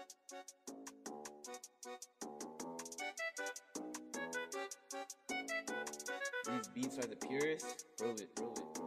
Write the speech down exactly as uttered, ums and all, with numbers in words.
These beats are the purest. Prove it, prove it.